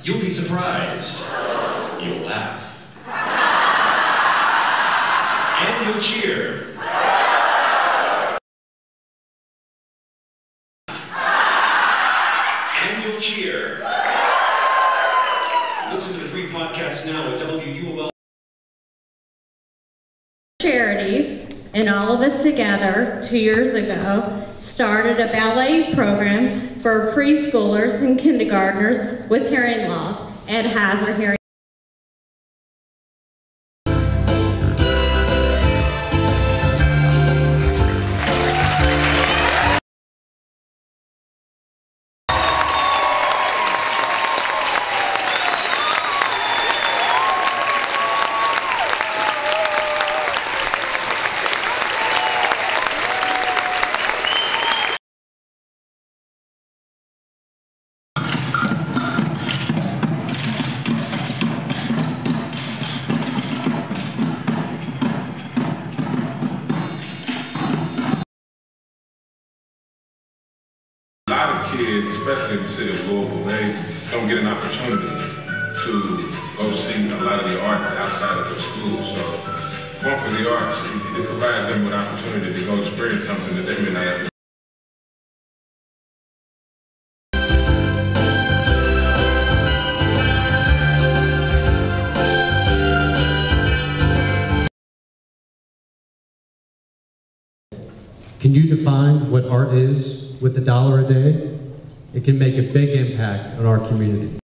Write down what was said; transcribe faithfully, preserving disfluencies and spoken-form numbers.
You'll be surprised. You'll laugh. And you'll cheer. And you'll cheer. Listen to the free podcast now at W U L. Charities, and all of us together two years ago started a ballet program for preschoolers and kindergartners with hearing loss at Hazard Hearing. A lot of kids, especially in the city of Louisville, they don't get an opportunity to go see a lot of the arts outside of the school. So, Fun for the Arts, it, it provides them with an opportunity to go experience something that they may not have. Can you define what art is with a dollar a day? It can make a big impact on our community.